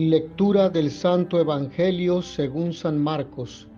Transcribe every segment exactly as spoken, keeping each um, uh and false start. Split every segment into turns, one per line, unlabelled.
Lectura del Santo Evangelio según San Marcos.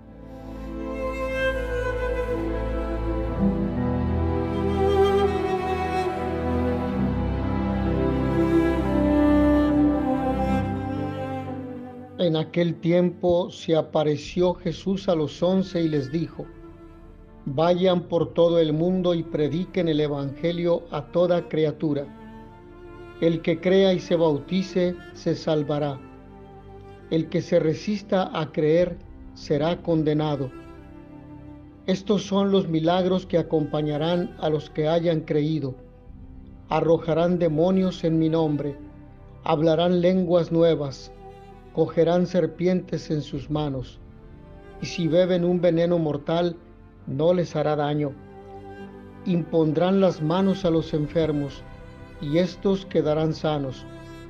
En aquel tiempo se apareció Jesús a los once y les dijo: Vayan por todo el mundo y prediquen el Evangelio a toda criatura. El que crea y se bautice se salvará. El que se resista a creer será condenado. Estos son los milagros que acompañarán a los que hayan creído. Arrojarán demonios en mi nombre, hablarán lenguas nuevas, cogerán serpientes en sus manos, y si beben un veneno mortal, no les hará daño. Impondrán las manos a los enfermos, y éstos quedarán sanos.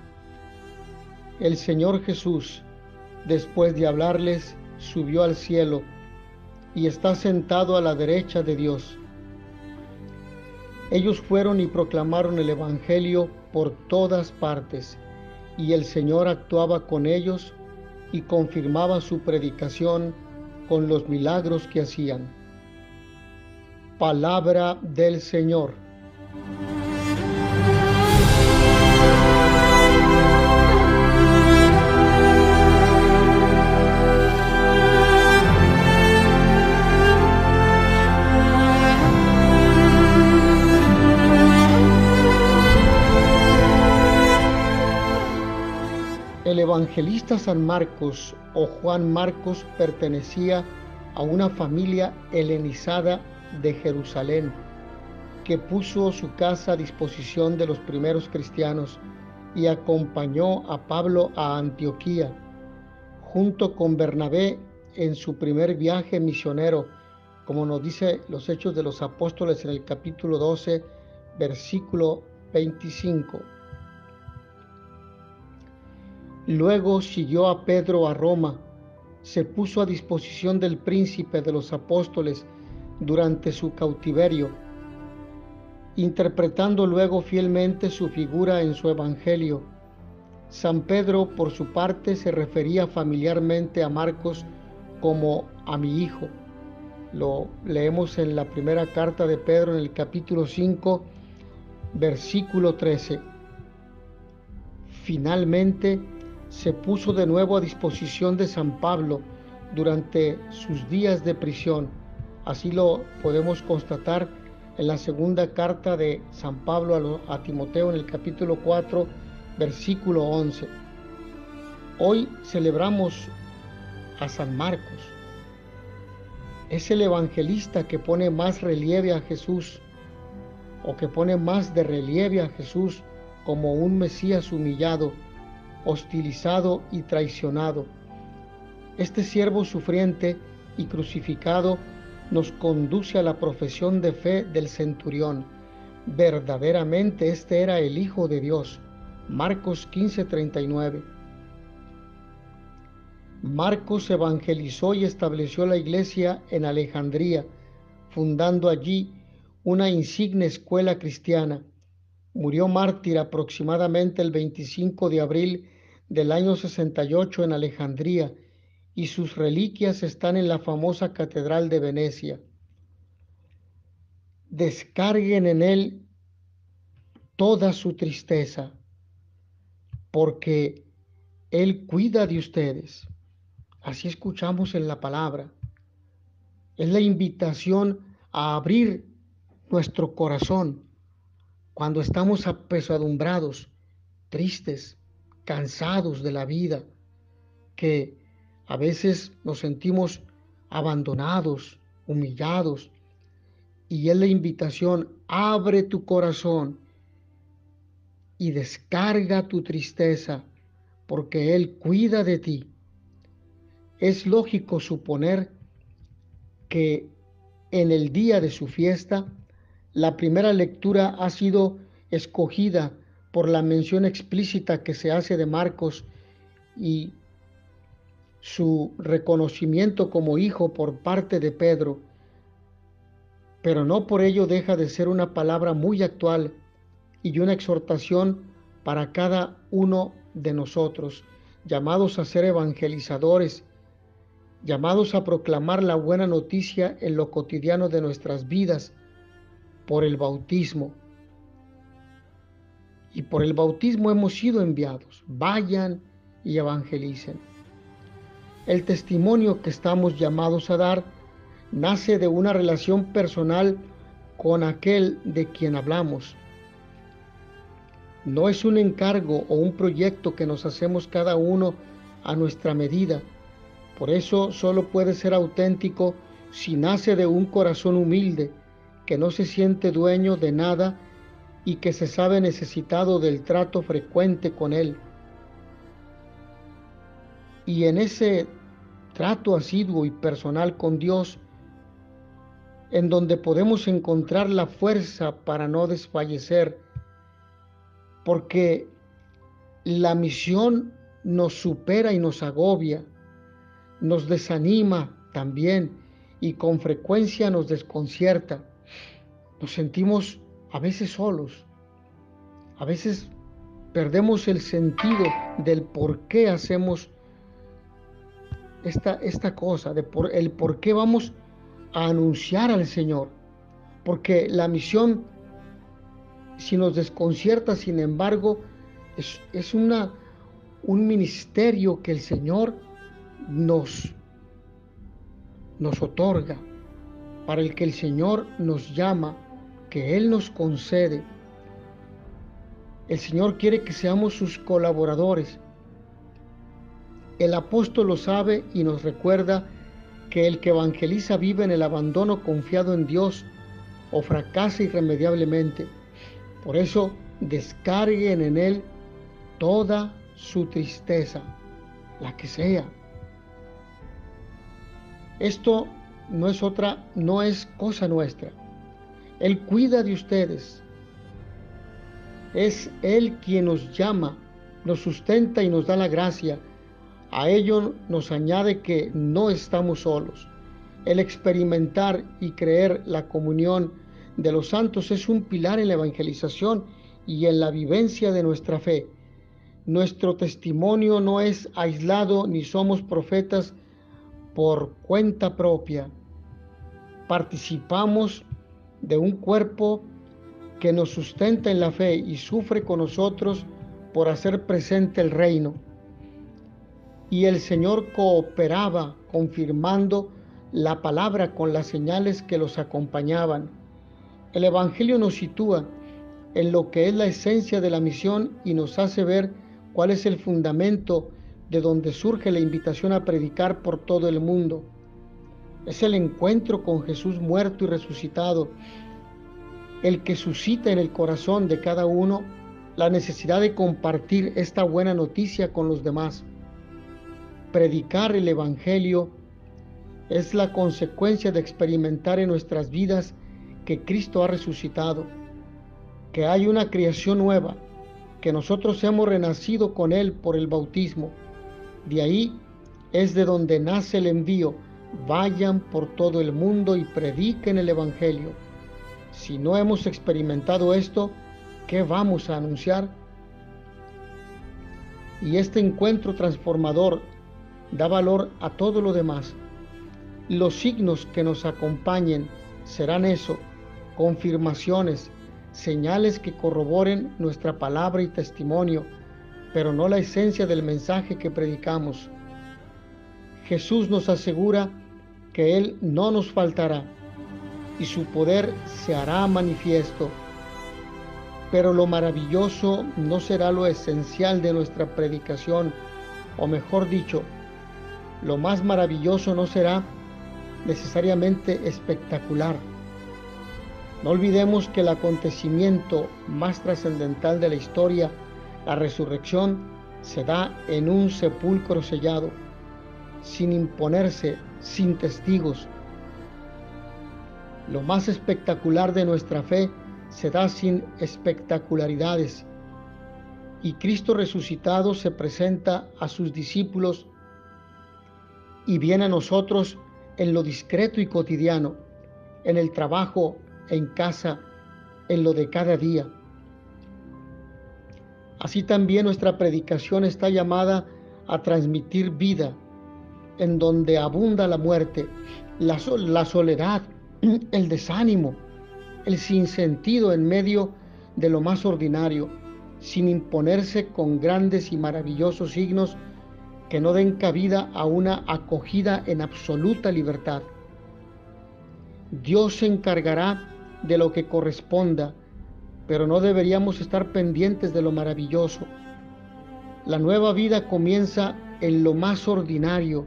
El Señor Jesús, después de hablarles, subió al cielo, y está sentado a la derecha de Dios. Ellos fueron y proclamaron el Evangelio por todas partes, y el Señor actuaba con ellos y confirmaba su predicación con los milagros que hacían. Palabra del Señor. El evangelista San Marcos o Juan Marcos pertenecía a una familia helenizada de Jerusalén que puso su casa a disposición de los primeros cristianos y acompañó a Pablo a Antioquía junto con Bernabé en su primer viaje misionero, como nos dice los Hechos de los Apóstoles en el capítulo doce, versículo veinticinco. Luego siguió a Pedro a Roma, se puso a disposición del príncipe de los apóstoles durante su cautiverio, interpretando luego fielmente su figura en su evangelio. San Pedro, por su parte, se refería familiarmente a Marcos como a mi hijo. Lo leemos en la primera carta de Pedro en el capítulo cinco, versículo trece. Finalmente, se puso de nuevo a disposición de San Pablo durante sus días de prisión. Así lo podemos constatar en la segunda carta de San Pablo a Timoteo en el capítulo cuatro, versículo once. Hoy celebramos a San Marcos. Es el evangelista que pone más relieve a Jesús, o que pone más de relieve a Jesús como un Mesías humillado, hostilizado y traicionado. Este siervo sufriente y crucificado nos conduce a la profesión de fe del centurión. Verdaderamente este era el Hijo de Dios. Marcos quince, treinta y nueve. Marcos evangelizó y estableció la iglesia en Alejandría, fundando allí una insigne escuela cristiana. Murió mártir aproximadamente el veinticinco de abril del año sesenta y ocho en Alejandría, y sus reliquias están en la famosa Catedral de Venecia. Descarguen en él toda su tristeza, porque él cuida de ustedes. Así escuchamos en la palabra. Es la invitación a abrir nuestro corazón cuando estamos apesadumbrados, tristes, cansados de la vida, que a veces nos sentimos abandonados, humillados, y es la invitación: abre tu corazón y descarga tu tristeza, porque Él cuida de ti. Es lógico suponer que en el día de su fiesta, la primera lectura ha sido escogida por la mención explícita que se hace de Marcos y su reconocimiento como hijo por parte de Pedro, pero no por ello deja de ser una palabra muy actual y una exhortación para cada uno de nosotros llamados a ser evangelizadores, llamados a proclamar la buena noticia en lo cotidiano de nuestras vidas por el bautismo. Y por el bautismo hemos sido enviados. Vayan y evangelicen. El testimonio que estamos llamados a dar nace de una relación personal con aquel de quien hablamos. No es un encargo o un proyecto que nos hacemos cada uno a nuestra medida. Por eso solo puede ser auténtico si nace de un corazón humilde, que no se siente dueño de nada y que se sabe necesitado del trato frecuente con Él. Y en ese trato asiduo y personal con Dios, en donde podemos encontrar la fuerza para no desfallecer, porque la misión nos supera y nos agobia, nos desanima también y con frecuencia nos desconcierta. Nos sentimos a veces solos, a veces perdemos el sentido del por qué hacemos esta, esta cosa, de por, el por qué vamos a anunciar al Señor, porque la misión, si nos desconcierta, sin embargo, es, es una, un ministerio que el Señor nos, nos otorga, para el que el Señor nos llama, que Él nos concede. El Señor quiere que seamos sus colaboradores. El apóstol lo sabe y nos recuerda que el que evangeliza vive en el abandono confiado en Dios o fracasa irremediablemente. Por eso, descarguen en Él toda su tristeza, la que sea. Esto no es otra, no es cosa nuestra. Él cuida de ustedes. Es Él quien nos llama, nos sustenta y nos da la gracia. A ello nos añade que no estamos solos. El experimentar y creer la comunión de los santos es un pilar en la evangelización y en la vivencia de nuestra fe. Nuestro testimonio no es aislado ni somos profetas por cuenta propia. Participamos de un cuerpo que nos sustenta en la fe y sufre con nosotros por hacer presente el reino. Y el Señor cooperaba confirmando la palabra con las señales que los acompañaban. El Evangelio nos sitúa en lo que es la esencia de la misión y nos hace ver cuál es el fundamento de donde surge la invitación a predicar por todo el mundo. Es el encuentro con Jesús muerto y resucitado, el que suscita en el corazón de cada uno la necesidad de compartir esta buena noticia con los demás. Predicar el Evangelio es la consecuencia de experimentar en nuestras vidas que Cristo ha resucitado, que hay una creación nueva, que nosotros hemos renacido con Él por el bautismo. De ahí es de donde nace el envío. Vayan por todo el mundo y prediquen el Evangelio. Si no hemos experimentado esto, ¿qué vamos a anunciar? Y este encuentro transformador da valor a todo lo demás. Los signos que nos acompañen serán eso, confirmaciones, señales que corroboren nuestra palabra y testimonio, pero no la esencia del mensaje que predicamos. Jesús nos asegura que Él no nos faltará y su poder se hará manifiesto. Pero lo maravilloso no será lo esencial de nuestra predicación, o mejor dicho, lo más maravilloso no será necesariamente espectacular. No olvidemos que el acontecimiento más trascendental de la historia, la resurrección, se da en un sepulcro sellado, sin imponerse, sin testigos. Lo más espectacular de nuestra fe se da sin espectacularidades. Y Cristo resucitado se presenta a sus discípulos y viene a nosotros en lo discreto y cotidiano, en el trabajo, en casa, en lo de cada día. Así también nuestra predicación está llamada a transmitir vida en donde abunda la muerte, la, la soledad, el desánimo, el sinsentido en medio de lo más ordinario, sin imponerse con grandes y maravillosos signos que no den cabida a una acogida en absoluta libertad. Dios se encargará de lo que corresponda, pero no deberíamos estar pendientes de lo maravilloso. La nueva vida comienza en lo más ordinario,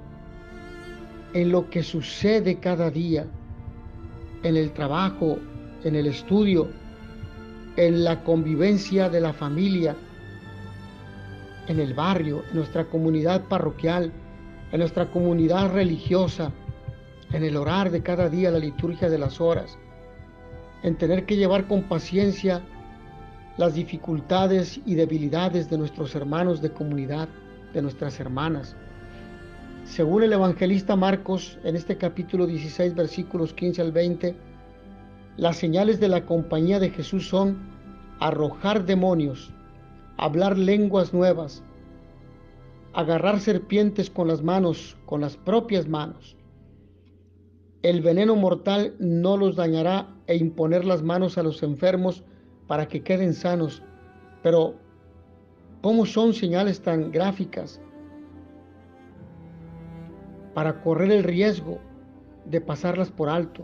en lo que sucede cada día, en el trabajo, en el estudio, en la convivencia de la familia, en el barrio, en nuestra comunidad parroquial, en nuestra comunidad religiosa, en el orar de cada día, la liturgia de las horas, en tener que llevar con paciencia las dificultades y debilidades de nuestros hermanos de comunidad, de nuestras hermanas. Según el evangelista Marcos, en este capítulo dieciséis, versículos quince al veinte, las señales de la compañía de Jesús son arrojar demonios, hablar lenguas nuevas, agarrar serpientes con las manos, con las propias manos. El veneno mortal no los dañará e imponer las manos a los enfermos para que queden sanos. Pero, ¿cómo son señales tan gráficas para correr el riesgo de pasarlas por alto?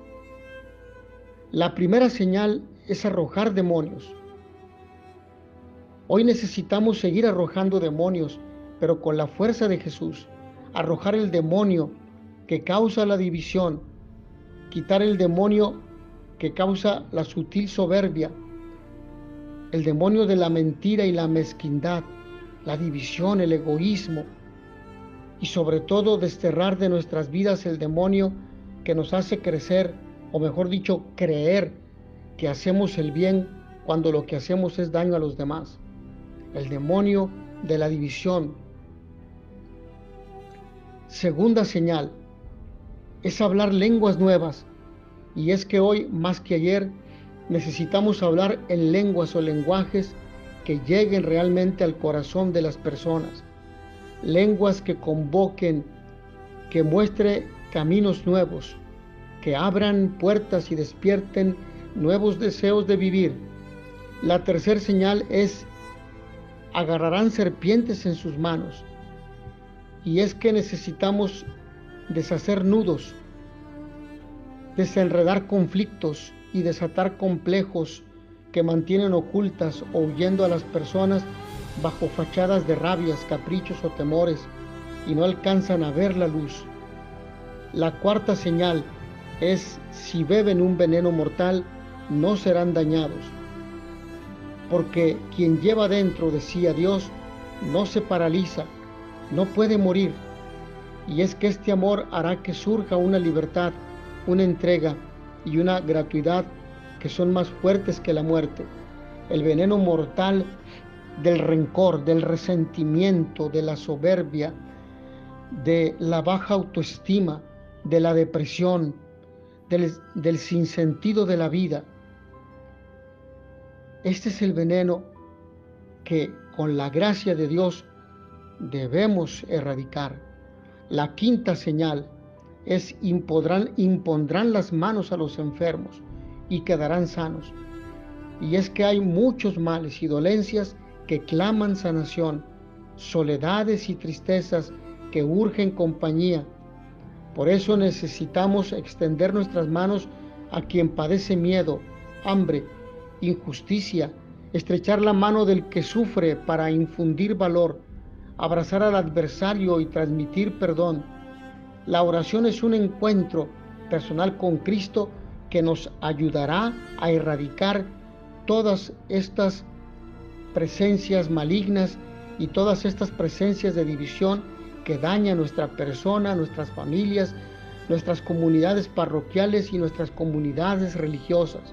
La primera señal es arrojar demonios. Hoy necesitamos seguir arrojando demonios, pero con la fuerza de Jesús. Arrojar el demonio que causa la división, quitar el demonio que causa la sutil soberbia, el demonio de la mentira y la mezquindad, la división, el egoísmo, y sobre todo desterrar de nuestras vidas el demonio que nos hace crecer, o mejor dicho, creer que hacemos el bien cuando lo que hacemos es daño a los demás. El demonio de la división. Segunda señal es hablar lenguas nuevas, y es que hoy más que ayer necesitamos hablar en lenguas o lenguajes que lleguen realmente al corazón de las personas, lenguas que convoquen, que muestre caminos nuevos, que abran puertas y despierten nuevos deseos de vivir. La tercera señal es agarrarán serpientes en sus manos, y es que necesitamos deshacer nudos, desenredar conflictos y desatar complejos que mantienen ocultas o huyendo a las personas bajo fachadas de rabias, caprichos o temores y no alcanzan a ver la luz. La cuarta señal es: si beben un veneno mortal, no serán dañados, porque quien lleva dentro de sí a Dios no se paraliza, no puede morir. Y es que este amor hará que surja una libertad, una entrega y una gratuidad que son más fuertes que la muerte. El veneno mortal del rencor, del resentimiento, de la soberbia, de la baja autoestima, de la depresión, del, del sinsentido de la vida. Este es el veneno que con la gracia de Dios debemos erradicar. La quinta señal es impondrán, impondrán las manos a los enfermos y quedarán sanos. Y es que hay muchos males y dolencias que claman sanación, soledades y tristezas que urgen compañía. Por eso necesitamos extender nuestras manos a quien padece miedo, hambre, injusticia, estrechar la mano del que sufre para infundir valor, abrazar al adversario y transmitir perdón. La oración es un encuentro personal con Cristo que nos ayudará a erradicar todas estas presencias malignas y todas estas presencias de división que dañan nuestra persona, nuestras familias, nuestras comunidades parroquiales y nuestras comunidades religiosas.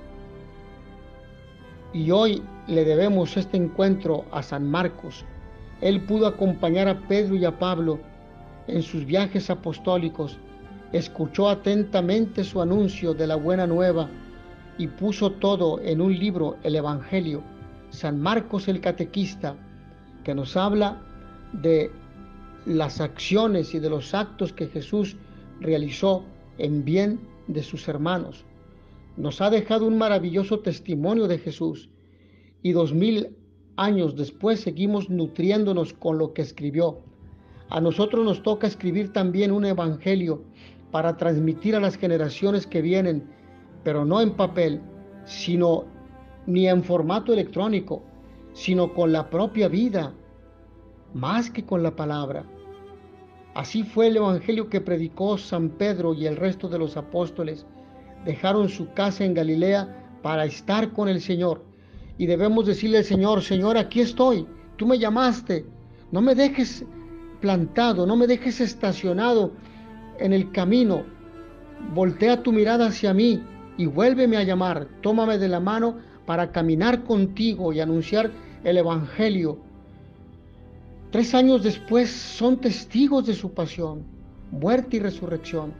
Y hoy le debemos este encuentro a San Marcos. Él pudo acompañar a Pedro y a Pablo en sus viajes apostólicos, escuchó atentamente su anuncio de la buena nueva y puso todo en un libro, el Evangelio. San Marcos el Catequista, que nos habla de las acciones y de los actos que Jesús realizó en bien de sus hermanos. Nos ha dejado un maravilloso testimonio de Jesús y dos mil años después seguimos nutriéndonos con lo que escribió. A nosotros nos toca escribir también un evangelio para transmitir a las generaciones que vienen, pero no en papel, sino ni en formato electrónico, sino con la propia vida, más que con la palabra. Así fue el evangelio que predicó San Pedro y el resto de los apóstoles. Dejaron su casa en Galilea para estar con el Señor. Y debemos decirle al Señor: Señor, aquí estoy, tú me llamaste, no me dejes plantado, no me dejes estacionado en el camino. Voltea tu mirada hacia mí y vuélveme a llamar. Tómame de la mano para caminar contigo y anunciar el evangelio. Tres años después son testigos de su pasión, muerte y resurrección.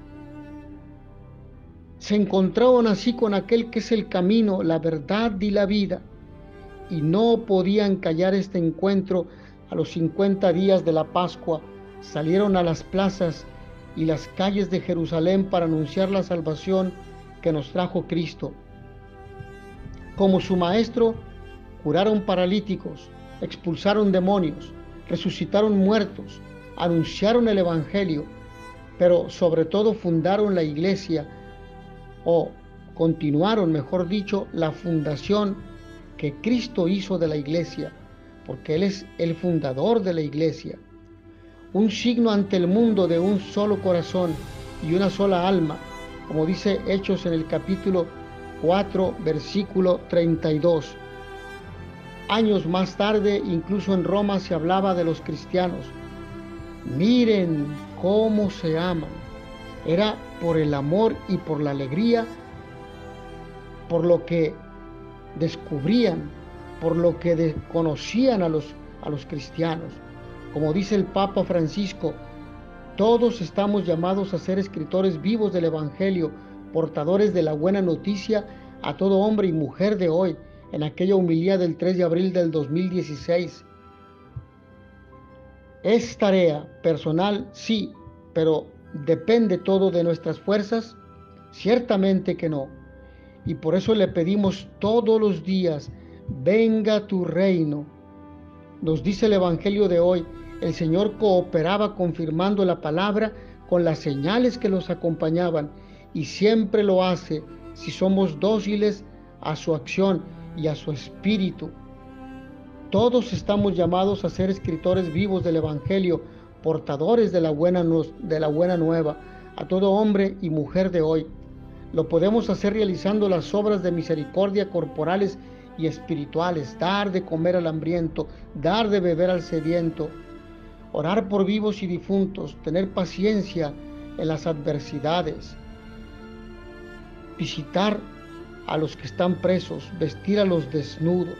Se encontraron así con aquel que es el camino, la verdad y la vida, y no podían callar este encuentro. A los cincuenta días de la Pascua salieron a las plazas y las calles de Jerusalén para anunciar la salvación que nos trajo Cristo. Como su maestro, curaron paralíticos, expulsaron demonios, resucitaron muertos, anunciaron el evangelio, pero sobre todo fundaron la iglesia, o continuaron, mejor dicho, la fundación que Cristo hizo de la iglesia, porque Él es el fundador de la iglesia. Un signo ante el mundo de un solo corazón y una sola alma, como dice Hechos en el capítulo cuatro, versículo treinta y dos. Años más tarde, incluso en Roma se hablaba de los cristianos. Miren cómo se aman. Era por el amor y por la alegría, por lo que descubrían, por lo que conocían a los, a los cristianos. Como dice el Papa Francisco, todos estamos llamados a ser escritores vivos del Evangelio, portadores de la buena noticia a todo hombre y mujer de hoy, en aquella homilía del tres de abril del dos mil dieciséis. ¿Es tarea personal? Sí, pero ¿depende todo de nuestras fuerzas? Ciertamente que no. Y por eso le pedimos todos los días: venga tu reino. Nos dice el Evangelio de hoy, el Señor cooperaba confirmando la palabra con las señales que los acompañaban, y siempre lo hace si somos dóciles a su acción y a su espíritu. Todos estamos llamados a ser escritores vivos del Evangelio, portadores de la buena, de la buena nueva a todo hombre y mujer de hoy. Lo podemos hacer realizando las obras de misericordia corporales y espirituales: dar de comer al hambriento, dar de beber al sediento, orar por vivos y difuntos, tener paciencia en las adversidades, visitar a los que están presos, vestir a los desnudos,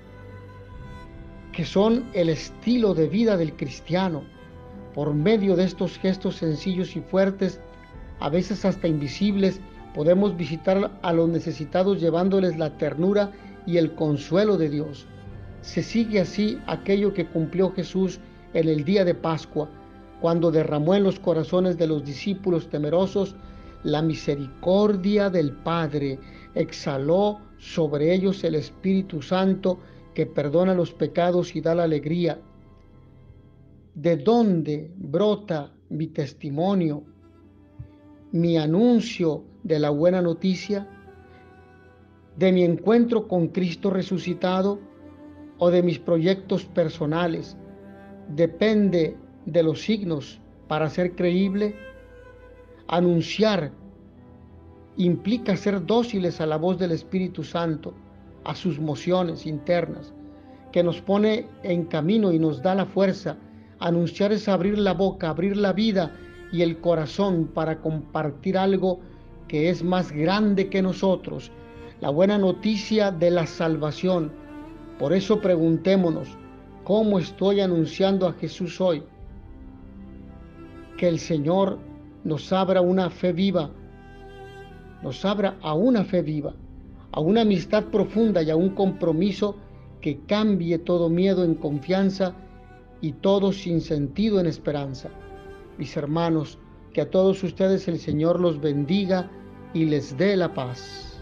que son el estilo de vida del cristiano. Por medio de estos gestos sencillos y fuertes, a veces hasta invisibles, podemos visitar a los necesitados llevándoles la ternura y el consuelo de Dios. Se sigue así aquello que cumplió Jesús en el día de Pascua, cuando derramó en los corazones de los discípulos temerosos la misericordia del Padre. Exhaló sobre ellos el Espíritu Santo, que perdona los pecados y da la alegría. ¿De dónde brota mi testimonio, mi anuncio de la buena noticia? ¿De mi encuentro con Cristo resucitado o de mis proyectos personales? Depende de los signos para ser creíble. Anunciar implica ser dóciles a la voz del Espíritu Santo, a sus mociones internas, que nos pone en camino y nos da la fuerza. Anunciar es abrir la boca, abrir la vida y el corazón para compartir algo que es más grande que nosotros, la buena noticia de la salvación. Por eso preguntémonos: ¿cómo estoy anunciando a Jesús hoy? Que el Señor nos abra una fe viva, nos abra a una fe viva, a una amistad profunda y a un compromiso que cambie todo miedo en confianza y todos sin sentido en esperanza. Mis hermanos, que a todos ustedes el Señor los bendiga y les dé la paz.